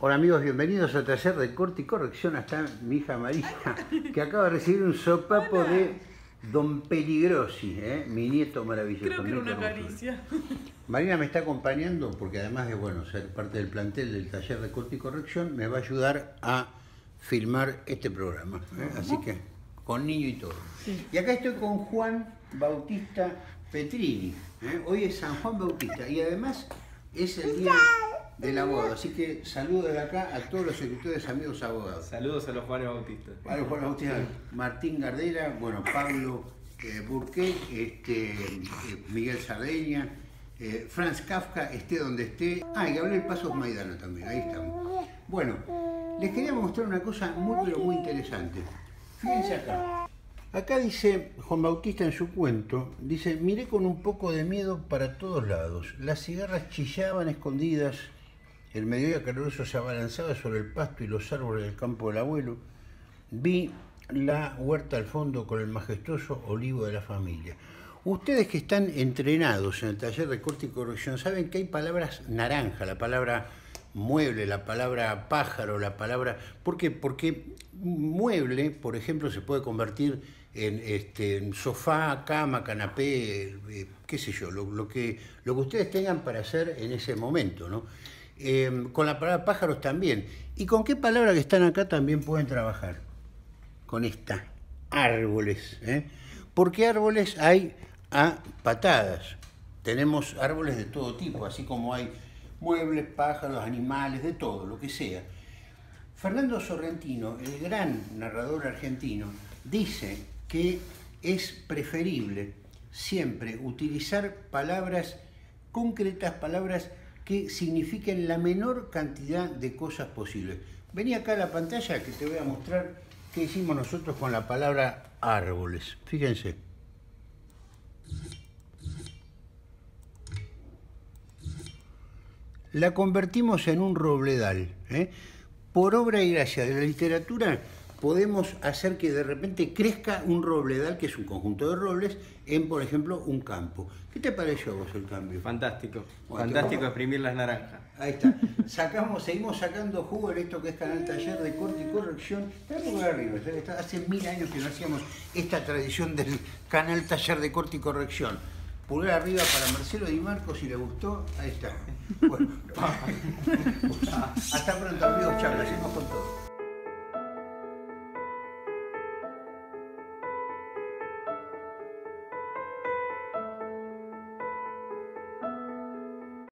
Hola amigos, bienvenidos al taller de corte y corrección. Hasta mi hija María, que acaba de recibir un sopapo. Hola. De Don Peligrosi, mi nieto maravilloso. Creo que era una caricia. Marina me está acompañando porque además de ser parte del plantel del taller de corte y corrección, me va a ayudar a filmar este programa. Así que con niño y todo. Sí. Y acá estoy con Juan Bautista Petrini. Hoy es San Juan Bautista y además es el día del abogado. Así que saludo desde acá a todos los escritores amigos abogados. Saludos a los Juanes Bautistas. A los Juanes Bautistas, Martín Gardela, bueno, Pablo Burquet, Miguel Sardeña, Franz Kafka, esté donde esté. Y Gabriel Pasos Maidana también, ahí estamos. Bueno, les quería mostrar una cosa muy, pero muy interesante. Fíjense acá. Acá dice Juan Bautista en su cuento, dice: miré con un poco de miedo para todos lados. Las cigarras chillaban escondidas, el mediodía caluroso se abalanzaba sobre el pasto y los árboles del campo del abuelo. Vi la huerta al fondo con el majestuoso olivo de la familia. Ustedes que están entrenados en el taller de corte y corrección saben que hay palabras naranja, la palabra mueble, la palabra pájaro, la palabra... ¿Por qué? Porque mueble, por ejemplo, se puede convertir en sofá, cama, canapé, qué sé yo, lo que ustedes tengan para hacer en ese momento, ¿no? Con la palabra pájaros también. ¿Y con qué palabra que están acá también pueden trabajar? Con esta, árboles. Porque árboles hay a patadas. Tenemos árboles de todo tipo, así como hay muebles, pájaros, animales, de todo, lo que sea. Fernando Sorrentino, el gran narrador argentino, dice que es preferible siempre utilizar palabras concretas, palabras que signifiquen la menor cantidad de cosas posibles. Vení acá a la pantalla que te voy a mostrar qué hicimos nosotros con la palabra árboles. Fíjense. La convertimos en un robledal. Por obra y gracia de la literatura podemos hacer que de repente crezca un robledal, que es un conjunto de robles, en, por ejemplo, un campo. ¿Qué te pareció a vos el cambio? Fantástico. Fantástico exprimir las naranjas. Ahí está. Seguimos sacando jugo en esto que es Canal Taller de Corte y Corrección. Arriba. Hace 1000 años que no hacíamos esta tradición del Canal Taller de Corte y Corrección. Pulgar arriba para Marcelo Di Marco, si le gustó. Ahí está. Bueno, hasta pronto amigos, chao, lo hacemos con todo.